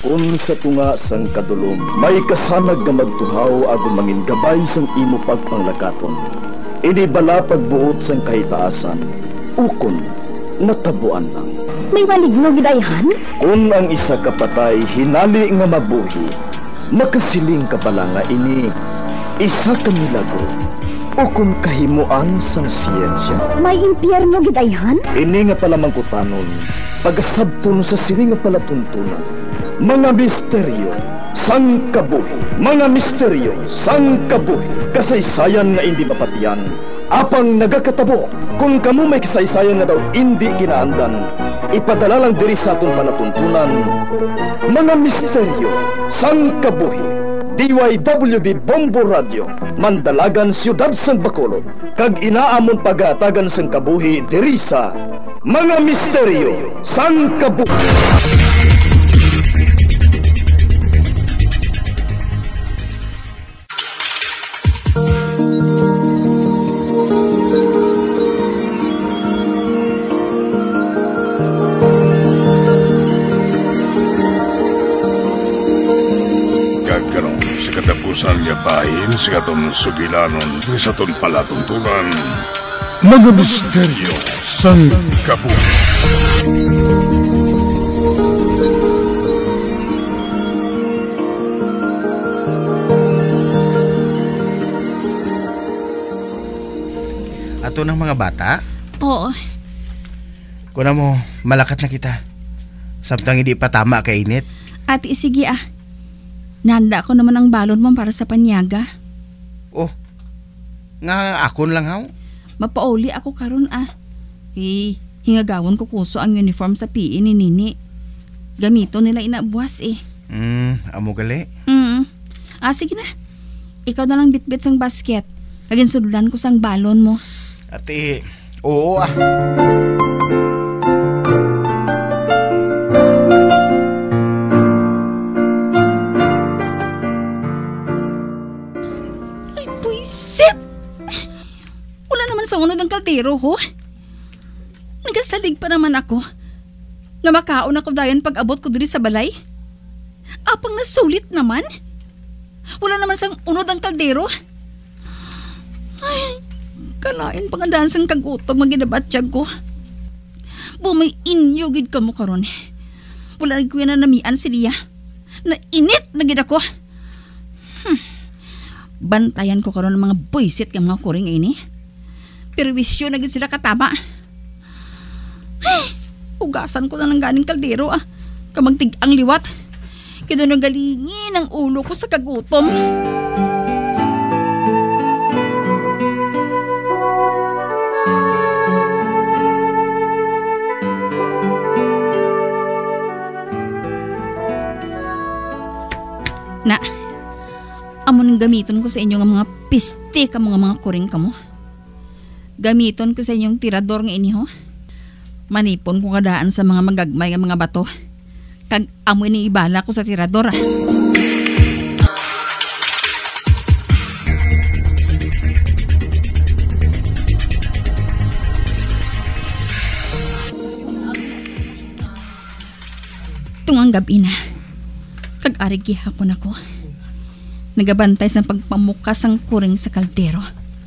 Kung sa tunga sang kadulom, may kasanag nga magtuhaw agon mangin gabay sang imo pagpanglakaton. Ini bala pagbuot sang kahitaasan, ukon natabuan lang. May maligno gidayhan? Kung ang isa kapatay hinali nga mabuhi, makasiling ka pala nga ini isa ka milagro o kung kahimuan sang siyensya. May impyerno gidayhan? Ini nga pala mangkutanon, pagasabton sa sini nga pala tuntunan. Mga misteryo sang kabuhi, mga misteryo sang kabuhi, kasaysayan nga hindi mapatiyan, apang nagakatabo. Kung kamo may kasaysayan nga daw hindi ginaandan, ipadala lang diri sa atong palatuntunan. Mga misteryo sang kabuhi, DYWB Bombo Radio, Mandalagan, Siyudad sang Bacolod, kag inaamon pagatagan sang kabuhi diri sa Mga Misteryo sang Kabuhi. Katapusan niya bahin sa katong sugilanon sa atong palatuntunan. Mga misteryo sang kabuhi. Ato ng mga bata? Oo. Kuna mo, malakat na kita. Samtang hindi pa tama kainit. Ate, sige Nanda ko naman ang balon mo para sa panyaga. Oh, nga akon lang haw? Mapauli ako karon hingagawon ko kuso ang uniform sa PE ni Nini. Gamito nila inabuas Amo gali? Sige na. Ikaw na lang bitbit sang basket. Laging sudulan ko sang balon mo. Ate, oo Sa unod ang kaldero, ho? Nagasalig pa naman ako. Nga makaon ako dayon pag abot ko diri sa balay. Apang nasulit naman. Wala naman sang unod ang kaldero. Ay, kalain pangandaan sang kagutom maginabatyag ko. Bumay inyo gid ka mo karon. Wala rin kuya na namian si Lia. Nainit na gid ako. Bantayan ko karon ng mga buisit ng mga kuring ini. Pero wisyo na gid sila katama. Ay, ugasan ko na ng ganing kaldero kamagtig ang liwat. Kaya nang galingin ang ulo ko sa kagutom. Na, amo nang gamiton ko sa inyo nga mga piste ka mga kuring kamo. Gamiton ko sa inyong tirador nga iniho. Manipon ko kadaan sa mga magagmay nga mga bato. Kag amoy ni ibala ko sa tirador. Tungang gabi na. Kag arig gihapon ako. Nagabantay sa pagpamukas ang kuring sa kaldero.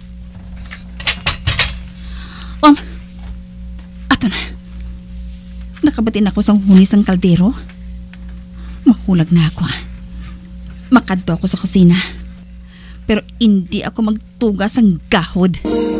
Ato na. Nakabatin ako sa hunis ng kaldero. Mahulag na ako. Makadto ako sa kusina. Pero hindi ako magtugas ng gahod.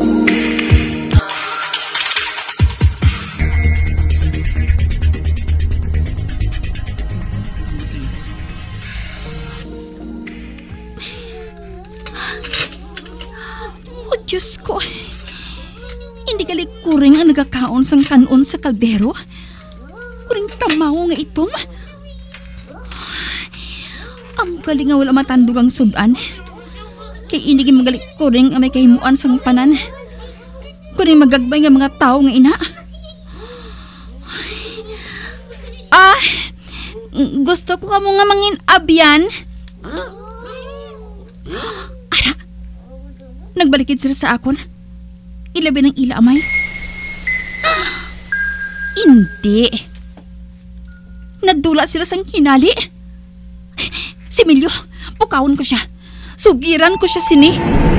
Oh, Diyos ko. Hindi gali kuring ang nagakaon sang kanon sa kaldero. Kuring tamaw nga itom. Ang galing nga wala matandog ang sudan. Kay hindi magaling kuring ang may kahimuan sang panan. Kuring magagbay nga mga tao nga ina. Gusto ko ka mo nga mangin abyan. Ara, nagbalikid sila sa akon. Ilabi ng ila amay. Hindi. Nadula sila sang hinali. Emilio, pukawon ko siya. Sugiran ko siya sini.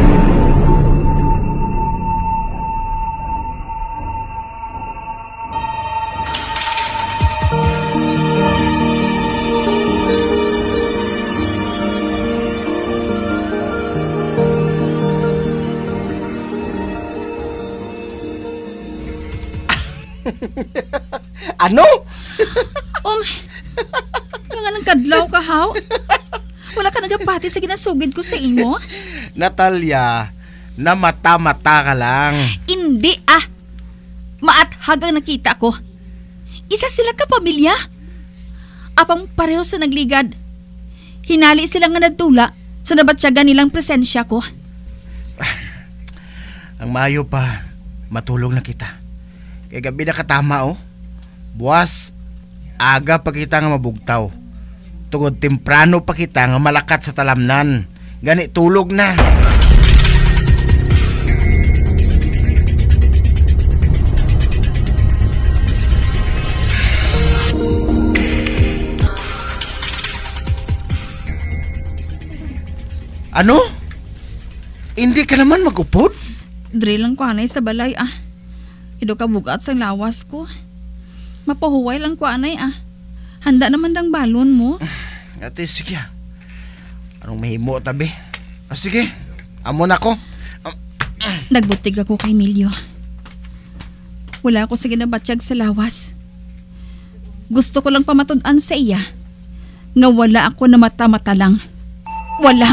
Ano? Nga nagkadlaw ka, haw? Wala ka nagapati sa ginasugid ko sa imo? Natalia, na mata-mata ka lang. Hindi Maathag ang nakita ko. Isa sila ka pamilya. Apang pareho sa nagligad. Hinali sila nga nadtula sa nabatsyagan nilang presensya ko. Ang mayo pa, matulog na kita. Kaya gabi na katama Buwas, aga pa kita nga mabugtaw. Tugod temprano pa kita nga malakat sa talamnan. Gani tulog na. Ano? Hindi ka naman magupod? Drill lang ko anay sa balay Ido ka bugat sa lawas ko. Mapahuway lang ko anay Handa naman dang balon mo. Ate, sige. Anong mahimo tabi? Sige, amo na ko. Nagbutig ako kay Emilio. Wala ako sa ginabatsyag sa lawas. Gusto ko lang pamatud-an sa iya nga wala ako na mata-mata lang. Wala.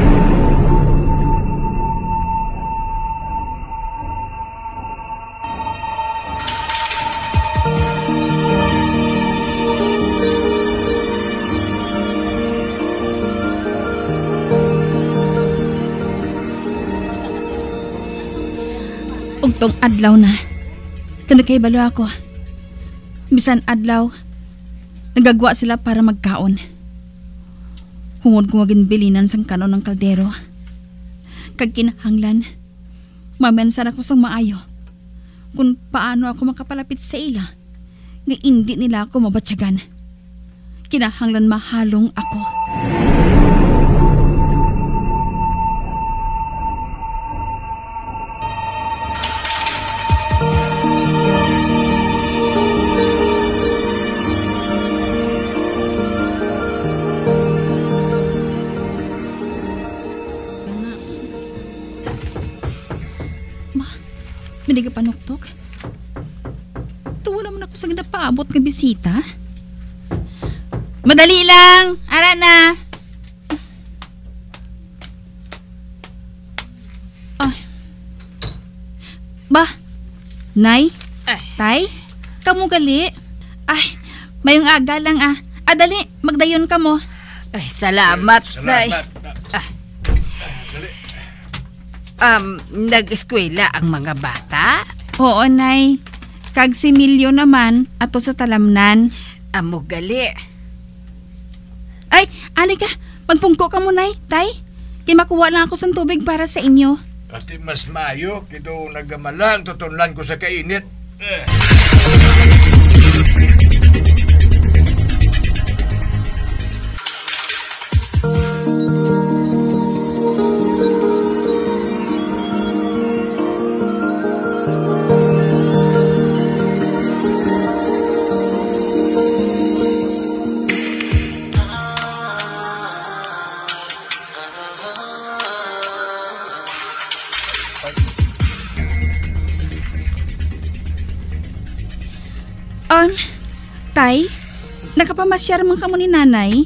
Ugtong adlaw na. Kanda kay balo ako. Bisan adlaw, nagagwa sila para magkaon. Hungod ko maginbilinan sang kanon ng kaldero. Kag kinahanglan, mamensan ako sang maayo kung paano ako makapalapit sa ila nga hindi nila ako mabatsyagan. Kinahanglan mahalong ako. Hindi ka panuktok? Tuwa naman ako sa ginapaabot ng bisita. Madali lang! Ara na! Bah! Nay? Tay? Kamu gali? Mayong aga lang dali, magdayon ka mo. Salamat, Nay. Nag-eskwela ang mga bata? Oo, Nay. Kag si Emilio naman, ato sa talamnan. Amo gali. Ay, ali ka. Magpungko ka mo, Nay. Tay, kaya makuha lang ako ng tubig para sa inyo. Kasi mas mayo, kito nagamalan, tutunlan ko sa kainit. Tay, nakapamasyar man ka mo ni nanay?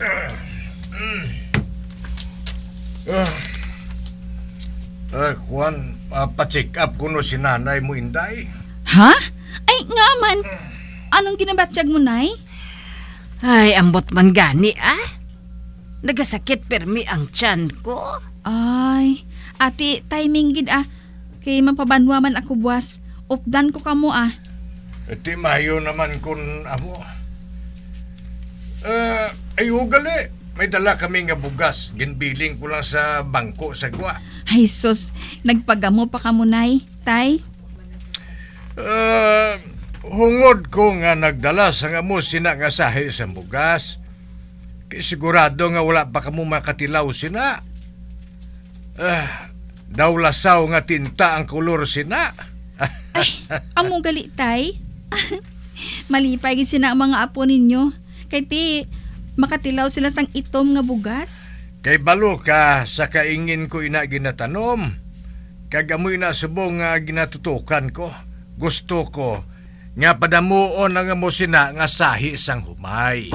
Juan, pa-check up kuno si nanay mo, Inday. Ha? Ay, nga man. Anong ginabatsyag mo, Nay? Ay, ambot man gani, Nagasakit permi ang tiyan ko. Ay, ati, timing gid, Kay mapabanwa man ako buwas. Updan ko kamo, Iti mayo naman kun amo. Ayo gali. May dala kami nga bugas. Ginbiling ko lang sa bangko sa gwa. Ay, sus. Nagpagamo pa kamo, Nay. Tay? Hungod ko nga nagdala sa nga mo sina nga sahi sa bugas. Kay sigurado nga wala pa kamo makatilaw sina. Daw lasaw nga tinta ang kolor sina. Amo gali tay. Malipay gid sina ang mga apo ninyo. Kay ti makatilaw sila sang itom nga bugas. Kay balo ka sa kaingin ko ina ginatanom. Kag amoy na subong nga ginatutukan ko. Gusto ko nga padamuon ang amo sina nga sahi sang humay.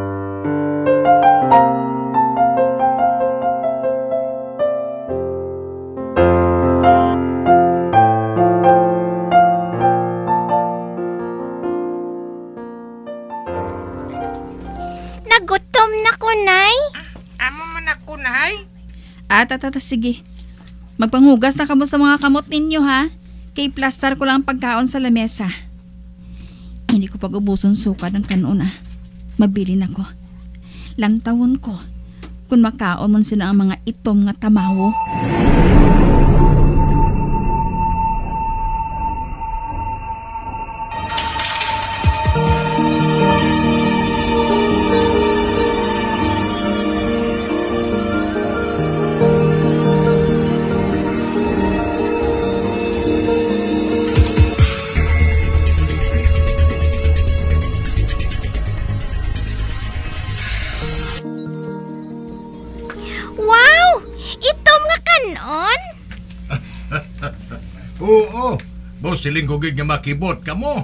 Nagutom na ko, Nay. Amo man ako, Nay. Sige. Magpanghugas na kamo sa mga kamot ninyo, ha? Kay plastar ko lang ang pagkaon sa lamesa. Hindi ko pag-ubuson suka ng kanon, Mabili na ko. Lantawon ko kung makaon man sila ang mga itom nga tamawo. Wow! Itom nga kanon? Oo, boss siling kugig nga makibot ka mo.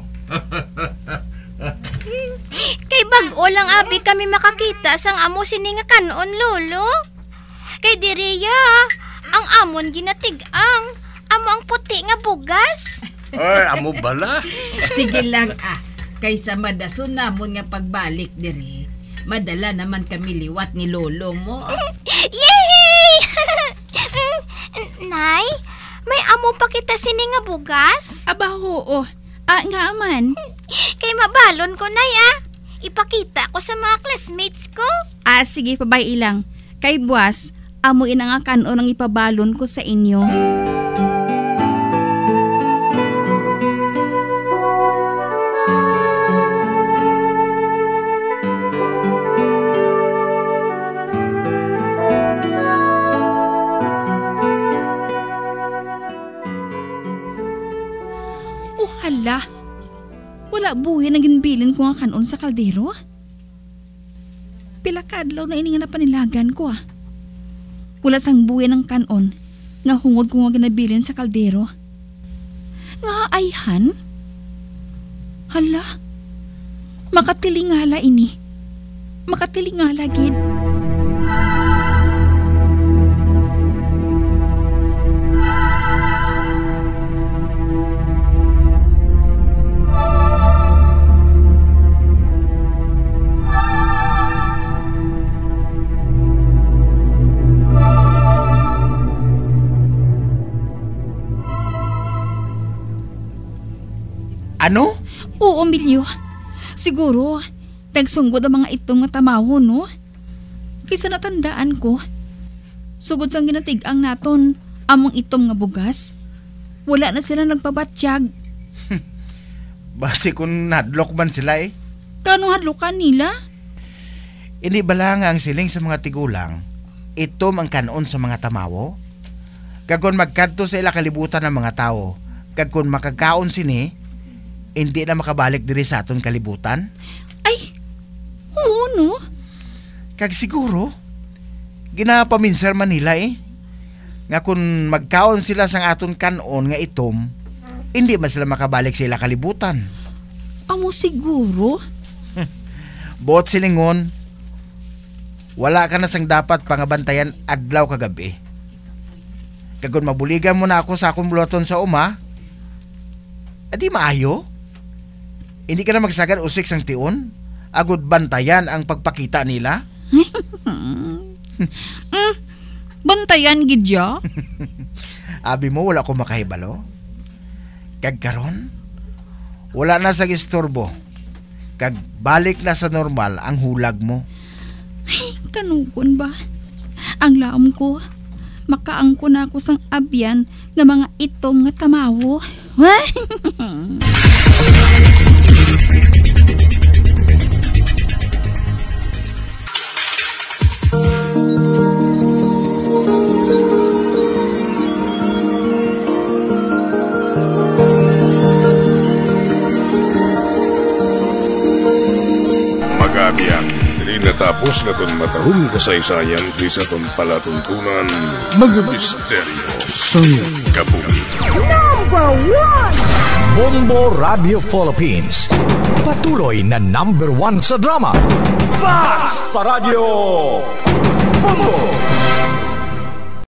Kay bag-o lang abi kami makakita sang amo sini nga kanon, lolo. Kay diriya, ang amon ginatigang. Amo ang puti nga bugas. Ay, amo bala. Sige lang kaysa madason namon nga pagbalik diri. Madala naman kami liwat ni lolo mo. Yay! Nay, may amo pa kita sini nga bugas? Aba, oo. Nga man. Kay mabalon ko, Nay, Ipakita ko sa mga classmates ko. Sige, pabay ilang. Kay buwas, amo ina nga kanon ang ipabalon ko sa inyo. Hala, wala buhay na ginbilin ko nga kanon sa kaldero. Pila kadlaw na ini nga napanilagan ko Wala sang buhay ng kanon nga hungod ko nga ginabilin sa kaldero. Nga ayhan? Hala, makatilingala ini. Makatilingala gid. Ano? Oo, Milyo. Siguro, nagsunggod ang mga itong nga tamaho, no? Kaysa natandaan ko, sugod sang ginatigang naton, among itom nga bugas, wala na sila nagpabatsyag. Basi kung nadlok man sila Kano hadlokan nila? Hindi bala nga ang siling sa mga tigulang, itom ang kanon sa mga tamawo? Kagkon magkadto sa ila kalibutan ng mga tao, kagkon makagkaon sini, hindi na makabalik diri sa aton kalibutan? Ay, oo no? Kag siguro, ginapaminsar man nila nga kung magkaon sila sang aton kanon nga itom, hindi man sila makabalik sa ila kalibutan. Amo siguro? Bot silingon, wala ka na sang dapat pangabantayan adlaw kagabi. Kag kung mabuligan mo na ako sa akong buluton sa uma, adi maayo? Hindi ka na magsagad usik sang tiun? Agud bantayan ang pagpakita nila? Bantayan, gidya? Abi mo, wala ko makahibalo? Kag karon, wala na sa istorbo. Kag balik na sa normal ang hulag mo. Ay, kanukon ba? Ang laom ko, makaangko na ako sang abyan nga mga itom nga tamawo. kabiyak. Dili natapos na itong matahong kasaysayan di sa itong palatuntunan. Mga misteryo sa kabuhi. Bombo Radio Philippines. Patuloy na #1 sa drama. Fast pa Radio! Bombo!